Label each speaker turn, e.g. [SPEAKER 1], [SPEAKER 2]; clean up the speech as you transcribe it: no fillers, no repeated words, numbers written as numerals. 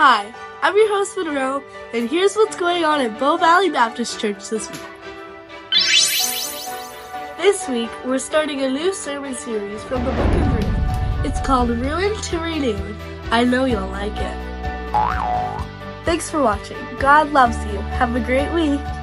[SPEAKER 1] Hi, I'm your host Monroe, and here's what's going on at Bow Valley Baptist Church this week. This week, we're starting a new sermon series from the book of Ruth. It's called Ruined to Renewed. I know you'll like it. Thanks for watching. God loves you. Have a great week.